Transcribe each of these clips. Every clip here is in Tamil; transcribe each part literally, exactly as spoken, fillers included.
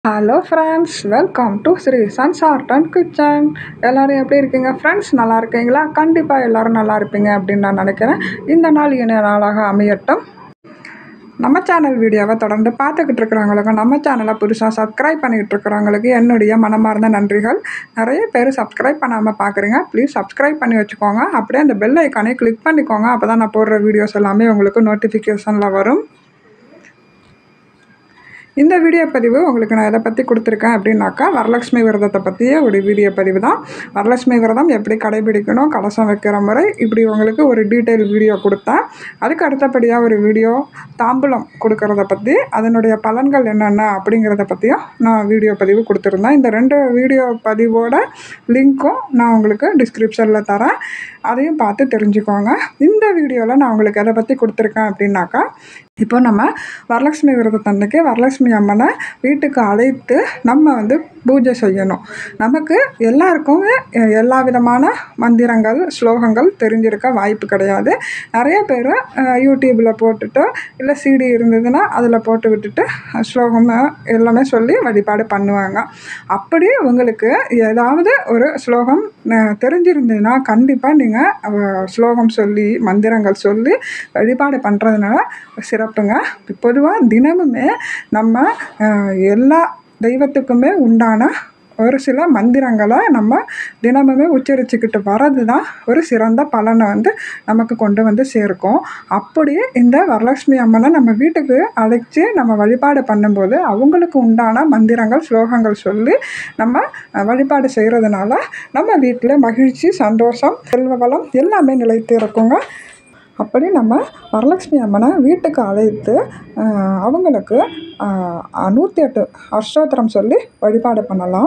Hello friends, welcome to Sri sons art and kitchen. எல்லோரும் எப்படி இருக்கீங்க ஃப்ரெண்ட்ஸ்? நல்லா இருக்கீங்களா? கண்டிப்பாக எல்லோரும் நல்லா இருப்பீங்க அப்படின்னு நான் நினைக்கிறேன். இந்த நாள் இனிய நாளாக அமையட்டும். நம்ம சேனல் வீடியோவை தொடர்ந்து பார்த்துக்கிட்டு இருக்கிறவங்களுக்கு, நம்ம சேனலை புதுசாக சப்ஸ்கிரைப் பண்ணிக்கிட்டு இருக்கிறவங்களுக்கு என்னுடைய மனமார்ந்த நன்றிகள். நிறைய பேர் சப்ஸ்கிரைப் பண்ணாமல் பார்க்குறீங்க. ப்ளீஸ் சப்ஸ்கிரைப் பண்ணி வச்சுக்கோங்க. அப்படியே அந்த பெல் ஐக்கானே கிளிக் பண்ணிக்கோங்க. அப்போ தான் நான் போடுற வீடியோஸ் எல்லாமே உங்களுக்கு நோட்டிஃபிகேஷனில் வரும். இந்த வீடியோ பதிவு உங்களுக்கு நான் எதை பற்றி கொடுத்துருக்கேன் அப்படின்னாக்கா, வரலட்சுமி விரதத்தை பற்றிய ஒரு வீடியோ பதிவு தான். வரலட்சுமி விரதம் எப்படி கடைபிடிக்கணும், கலசம் வைக்கிற முறை, இப்படி உங்களுக்கு ஒரு டீட்டெயில் வீடியோ கொடுத்தேன். அதுக்கு அடுத்தபடியாக ஒரு வீடியோ தாம்பூலம் கொடுக்கறத பற்றி, அதனுடைய பலன்கள் என்னென்ன அப்படிங்கிறத பற்றியும் நான் வீடியோ பதிவு கொடுத்துருந்தேன். இந்த ரெண்டு வீடியோ பதிவோட லிங்க்கும் நான் உங்களுக்கு டிஸ்கிரிப்ஷனில் தரேன். அதையும் பார்த்து தெரிஞ்சுக்கோங்க. இந்த வீடியோவில் நான் உங்களுக்கு எதை பற்றி கொடுத்துருக்கேன் அப்படின்னாக்கா, இப்போ நம்ம வரலட்சுமி விரதத்தன்னைக்கு வரலட்சுமி அம்மனை வீட்டுக்கு அழைத்து நம்ம வந்து பூஜை செய்யணும். நமக்கு எல்லாருக்குமே எல்லா விதமான மந்திரங்கள், ஸ்லோகங்கள் தெரிஞ்சிருக்க வாய்ப்பு கிடையாது. நிறைய பேர் யூடியூப்பில் போட்டுட்டு, இல்லை சிடி இருந்ததுன்னா அதில் போட்டு விட்டுட்டு ஸ்லோகம் எல்லாமே சொல்லி வழிபாடு பண்ணுவாங்க. அப்படி உங்களுக்கு ஏதாவது ஒரு ஸ்லோகம் தெரிஞ்சிருந்ததுன்னா கண்டிப்பாக நீங்கள் ஸ்லோகம் சொல்லி, மந்திரங்கள் சொல்லி வழிபாடு பண்ணுறதுனால சிறப்புங்க. பொதுவாக தினமுமே நம்ம எல்லா தெய்வத்துக்குமே உண்டான ஒரு சில மந்திரங்களை நம்ம தினமுமே உச்சரிச்சுக்கிட்டு வர்றது தான் ஒரு சிறந்த பலனை வந்து நமக்கு கொண்டு வந்து சேர்க்கும். அப்படியே இந்த வரலட்சுமி அம்மனை நம்ம வீட்டுக்கு அழைச்சி நம்ம வழிபாடு பண்ணும்போது அவங்களுக்கு உண்டான மந்திரங்கள், ஸ்லோகங்கள் சொல்லி நம்ம வழிபாடு செய்கிறதுனால நம்ம வீட்டில் மகிழ்ச்சி, சந்தோஷம், செல்வ வளம் எல்லாமே நிலைத்து இருக்குங்க. அப்படி நம்ம வரலட்சுமி அம்மனை வீட்டுக்கு அழைத்து அவங்களுக்கு நூற்றி எட்டு அஷ்டோத்திரம் சொல்லி வழிபாடு பண்ணலாம்.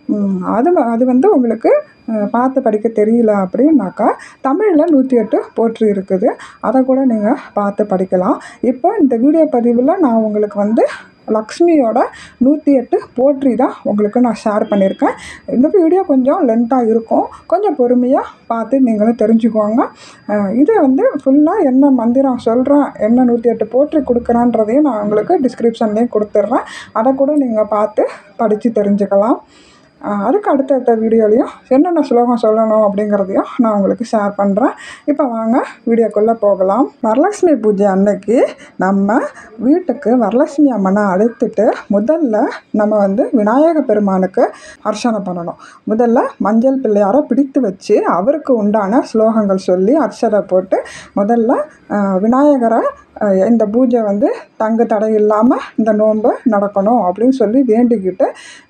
அது அது வந்து உங்களுக்கு பார்த்து படிக்க தெரியல அப்படின்னாக்கா, தமிழில் நூற்றி எட்டு போற்றி இருக்குது. அதை கூட நீங்கள் பார்த்து படிக்கலாம். இப்போ இந்த வீடியோ பதிவில் நான் உங்களுக்கு வந்து லக்ஷ்மியோட நூற்றி எட்டு போற்றி தான் உங்களுக்கு நான் ஷேர் பண்ணியிருக்கேன். இந்த வீடியோ கொஞ்சம் லென்த்தாக இருக்கும். கொஞ்சம் பொறுமையாக பார்த்து நீங்களும் தெரிஞ்சுக்கோங்க. இதை வந்து ஃபுல்லாக என்ன மந்திரம் சொல்கிறேன், என்ன நூற்றி எட்டு போற்றி கொடுக்குறேன்றதையும் நான் உங்களுக்கு டிஸ்கிரிப்ஷன்லேயும் கொடுத்துட்றேன். அதை கூட நீங்கள் பார்த்து படித்து தெரிஞ்சுக்கலாம். அதுக்கு அடுத்தடுத்த வீடியோலையும் என்னென்ன ஸ்லோகம் சொல்லணும் அப்படிங்கிறதையும் நான் உங்களுக்கு ஷேர் பண்ணுறேன். இப்போ வாங்க வீடியோக்குள்ளே போகலாம். வரலட்சுமி பூஜை அன்னைக்கு நம்ம வீட்டுக்கு வரலட்சுமி அம்மனை அழைத்துட்டு முதல்ல நம்ம வந்து விநாயக பெருமானுக்கு அர்ச்சனை பண்ணணும். முதல்ல மஞ்சள் பிள்ளையாரை பிடித்து வச்சு அவருக்கு உண்டான ஸ்லோகங்கள் சொல்லி அர்ச்சனை போட்டு முதல்ல விநாயகரை இந்த பூஜை வந்து தங்கு தடை இல்லாமல் இந்த நோன்பு நடக்கணும் அப்படின்னு சொல்லி வேண்டிக்கிட்டு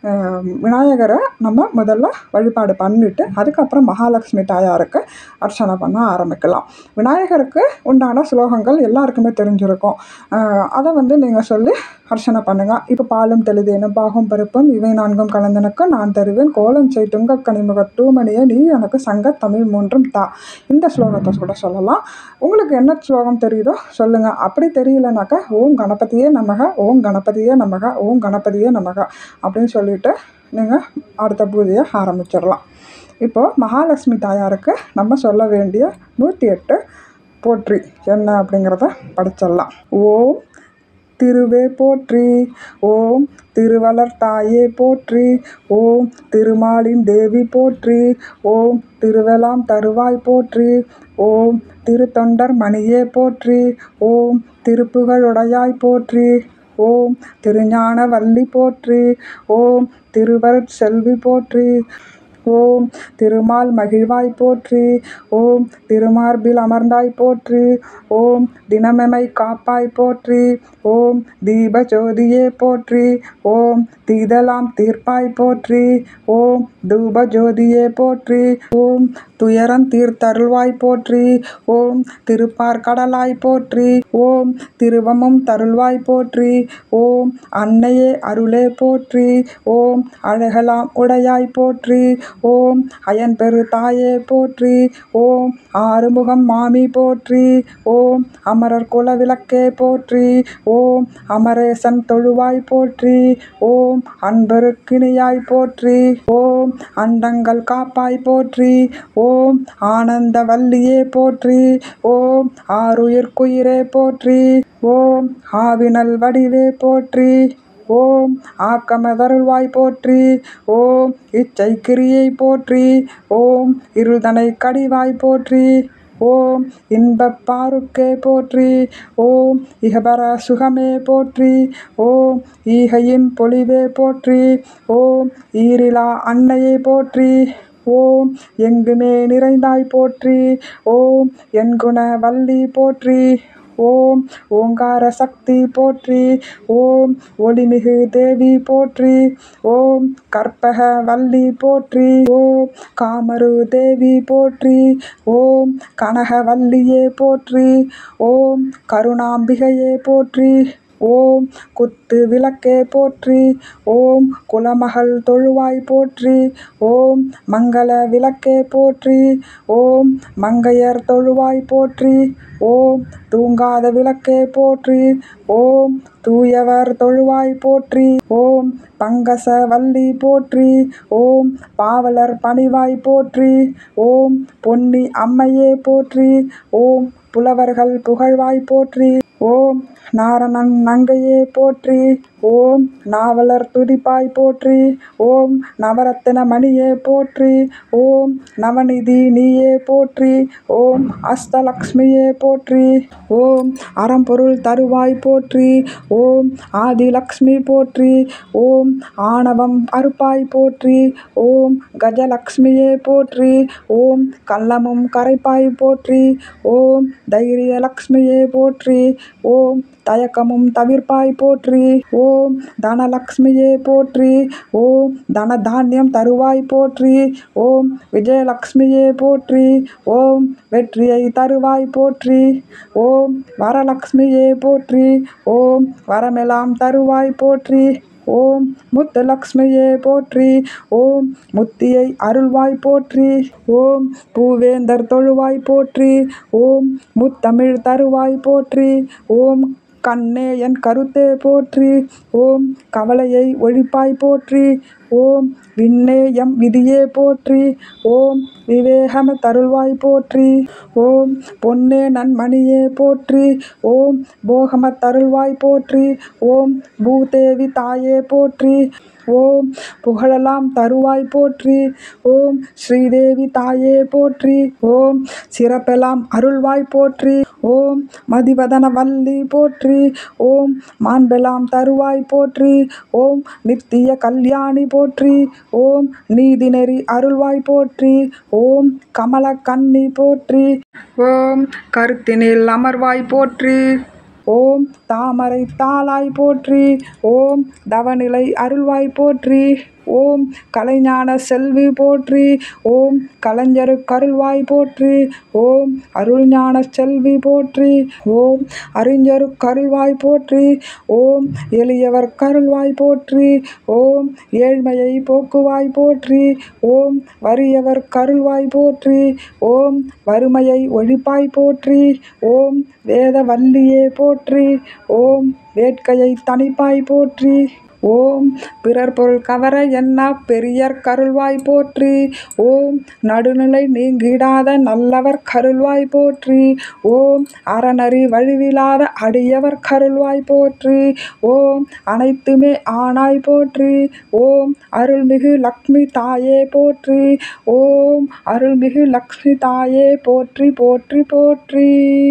விநாயகரை நம்ம முதல்ல வழிபாடு பண்ணிவிட்டு அதுக்கப்புறம் மகாலட்சுமி தாயாருக்கு அர்ச்சனை பண்ண ஆரம்பிக்கலாம். விநாயகருக்கு உண்டான ஸ்லோகங்கள் எல்லாருக்குமே தெரிஞ்சிருக்கும். அதை வந்து நீங்கள் சொல்லி அர்ச்சனை பண்ணுங்கள். இப்போ பாலும் தெளிதேனும் பாகும் பருப்பும் இவை நான்கும் கலந்தனுக்கு நான் தருவேன் கோலம் செய் துங்க கனிமுக தூமணியை நீ எனக்கு சங்க தமிழ் மூன்றும் தா. இந்த ஸ்லோகத்தை கூட சொல்லலாம். உங்களுக்கு என்ன ஸ்லோகம் தெரியுதோ சொல்லுங்கள். அப்படி தெரியலனாக்கா ஓம் கணபதியே நமக, ஓம் கணபதியே நமக, ஓம் கணபதியே நமக அப்படின்னு சொல்லிட்டு நீங்கள் அடுத்த பூஜையை ஆரம்பிச்சிடலாம். இப்போது மகாலட்சுமி தாயாருக்கு நம்ம சொல்ல வேண்டிய நூற்றி எட்டு போற்றி என்ன அப்படிங்கிறத படிச்சிடலாம். ஓம் திருவே போற்றி, ஓம் திருவளர் தாயே போற்றி, ஓம் திருமாலின் தேவி போற்றி, ஓம் திருவெலாம் தருவாய் போற்றி, ஓம் திருத்தொண்டர் மணியே போற்றி, ஓம் திருப்புகழுடையாய் போற்றி, ஓம் திருஞான வள்ளி போற்றி, ஓம் திருவருட் செல்வி போற்றி, ஓம் திருமால் மகிழ்வாய் போற்றி, ஓம் திருமார்பில் அமர்ந்தாய் போற்றி, ஓம் தினமெமை காப்பாய் போற்றி, ஓம் தீப ஜோதியே போற்றி, ஓம் தீதலாம் தீர்ப்பாய் போற்றி, ஓம் தூப ஜோதியே போற்றி, ஓம் துயரம் தீர்த்தருள்வாய் போற்றி, ஓம் திருப்பார்கடலாய் போற்றி, ஓம் திருவமும் தருள்வாய் போற்றி, ஓம் அன்னையே அருளே போற்றி, ஓம் அழகலாம் உடையாய் போற்றி, ஓம் அயன் பெரு தாயே போற்றி, ஓம் ஆறுமுகம் மாமி போற்றி, ஓம் அமரர் குல விளக்கே போற்றி, ஓம் அமரேசன் தொழுவாய் போற்றி, ஓம் அன்பருக்கினியாய் போற்றி, ஓம் அண்டங்கள் காப்பாய் போற்றி, ஓம் ஆனந்த வல்லியே போற்றி, ஓம் ஆறுயிர்க்குயிரே போற்றி, ஓம் ஆவினல் வடிவே போற்றி, ஓம் ஆக்கமதருள்வாய் போற்றி. ஓம் இச்சைக்கிரியை போற்றி. ஓம் இருள்தனை கடிவாய் போற்றி. ஓம் இன்பப் பாருக்கே போற்றி. ஓம் இகபர சுகமே போற்றி. ஓம் ஈகையின் பொலிவே போற்றி. ஓம் ஈரிலா அன்னையை போற்றி. ஓம் எங்குமே நிறைந்தாய் போற்றி. ஓம் என்குண வள்ளி போற்றி. ஓம் ஓங்கார சக்தி போற்றி. ஓம் ஒளிமிகு தேவி போற்றி. ஓம் கற்பக வள்ளி போற்றி. ஓம் காமரு தேவி போற்றி. ஓம் கனகவல்லியே போற்றி. ஓம் கருணாம்பிகையே போற்றி. ஓம் குத்து விளக்கே போற்றி. ஓம் குலமகள் தொழுவாய் போற்றி. ஓம் மங்கள விளக்கே போற்றி. ஓம் மங்கையர் தொழுவாய் போற்றி. ஓம் தூங்காத விளக்கே போற்றி. ஓம் தூயவர் தொழுவாய் போற்றி. ஓம் பங்கச வள்ளி போற்றி. ஓம் பாவலர் பணிவாய் போற்றி. ஓம் பொன்னி அம்மையே போற்றி. ஓம் புலவர்கள் புகழ்வாய் போற்றி. ஓம் நாரணன் நங்கையே போற்றி. ஓம் நாவலர் துதிப்பாய் போற்றி. ஓம் நவரத்தின மணியே போற்றி. ஓம் நவநிதி நீயே போற்றி. ஓம் அஷ்டலக்ஷ்மியே போற்றி. ஓம் அறம்பொருள் தருவாய் போற்றி. ஓம் ஆதிலக்ஷ்மி போற்றி. ஓம் ஆணவம் அறுப்பாய் போற்றி. ஓம் கஜலக்ஷ்மியே போற்றி. ஓம் கள்ளமும் கரைப்பாய் போற்றி. ஓம் தைரியலக்ஷ்மியே போற்றி. ஓம் தயக்கமும் தவிர்ப்பாய் போற்றி. ஓம் தனலக்ஷ்மியே போற்றி. ஓம் தன தானியம் தருவாய் போற்றி. ஓம் விஜயலக்ஷ்மியே போற்றி. ஓம் வெற்றியை தருவாய் போற்றி. ஓம் வரலக்ஷ்மியே போற்றி. ஓம் வரமெல்லாம் தருவாய் போற்றி. ஓம் முத்துலக்ஷ்மியே போற்றி. ஓம் முத்தியை அருள்வாய் போற்றி. ஓம் பூவேந்தர் தொழுவாய் போற்றி. ஓம் முத்தமிழ் தருவாய் போற்றி. ஓம் கண்ணே என் கருத்தே போற்றி. ஓம் கவலையை ஒழிப்பாய் போற்றி. ஓம் விண்ணே எம் விதியே போற்றி. ஓம் விவேகம தருள்வாய் போற்றி. ஓம் பொன்னே நன்மணியே போற்றி. ஓம் போகம தருள்வாய் போற்றி. ஓம் பூதேவி தாயே போற்றி. ஓம் புகழலாம் தருவாய் போற்றி. ஓம் ஸ்ரீதேவி தாயே போற்றி. ஓம் சிறப்பெல்லாம் அருள்வாய் போற்றி. ஓம் மதிவதன வள்ளி போற்றி. ஓம் மாண்பெல்லாம் தருவாய் போற்றி. ஓம் நித்திய கல்யாணி போற்றி. ஓம் நீதிநெறி அருள்வாய் போற்றி. ஓம் கமல கன்னி போற்றி. ஓம் கருத்தினில் அமர்வாய் போற்றி. ஓம் தாமரை தாளாய் போற்றி. ஓம் தவநிலை அருள்வாய் போற்றி. ஓம் கலைஞான செல்வி போற்றி. ஓம் கலைஞரு கருள்வாய் போற்றி. ஓம் அருள்ஞான செல்வி போற்றி. ஓம் அறிஞரு கருள்வாய் போற்றி. ஓம் எளியவர் கருள்வாய் போற்றி. ஓம் ஏழ்மையை போக்குவாய் போற்றி. ஓம் வறியவர் கருள்வாய் போற்றி. ஓம் வறுமையை ஒழிப்பாய் போற்றி. ஓம் வேத வல்லியே போற்றி. ஓம் வேட்கையை தணிப்பாய் போற்றி. ஓம் பிறர் பொருள் கவர என்ன பெரியர் கருள்வாய் போற்றி. ஓம் நடுநிலை நீங்கிடாத நல்லவர் கருள்வாய் போற்றி. ஓம் அறநறி வழிவிலாத அடியவர் கருள்வாய் போற்றி. ஓம் அனைத்துமே ஆனாய் போற்றி. ஓம் அருள்மிகு லக்ஷ்மி தாயே போற்றி. ஓம் அருள்மிகு லக்ஷ்மி தாயே போற்றி போற்றி போற்றி.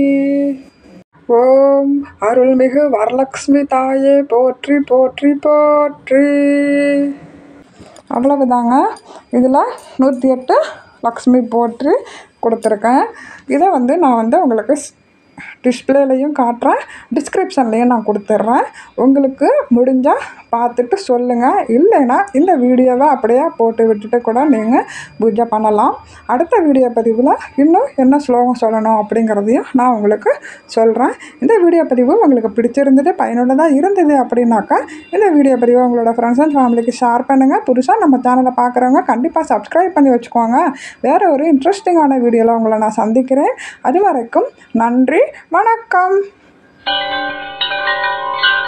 ஓம் அருள்மிகு வரலக்ஷ்மி தாயே போற்றி போற்றி போற்றி. அவ்வளவுதாங்க. இதில் நூற்றி எட்டு லக்ஷ்மி போற்றி கொடுத்துருக்கேன். இதை வந்து நான் வந்து உங்களுக்கு டிஸ்பிளேலையும் காட்டுறேன், டிஸ்கிரிப்ஷன்லேயும் நான் கொடுத்துட்றேன். உங்களுக்கு முடிஞ்சால் பார்த்துட்டு சொல்லுங்கள். இல்லைன்னா இந்த வீடியோவை அப்படியே போட்டு விட்டுட்டு கூட நீங்கள் பூஜை பண்ணலாம். அடுத்த வீடியோ பதிவில் இன்னும் என்ன ஸ்லோகம் சொல்லணும் அப்படிங்கிறதையும் நான் உங்களுக்கு சொல்கிறேன். இந்த வீடியோ பதிவு உங்களுக்கு பிடிச்சிருந்தது, பயனுள்ளதாக இருந்தது அப்படின்னாக்கா இந்த வீடியோ பதிவை உங்களோட ஃப்ரெண்ட்ஸ் அண்ட் ஃபேமிலிக்கு ஷேர் பண்ணுங்கள். புதுசாக நம்ம சேனலை பார்க்குறவங்க கண்டிப்பாக சப்ஸ்கிரைப் பண்ணி வச்சுக்கோங்க. வேறு ஒரு இன்ட்ரெஸ்டிங்கான வீடியோவில் உங்களை நான் சந்திக்கிறேன். அது வரைக்கும் நன்றி, வணக்கம்.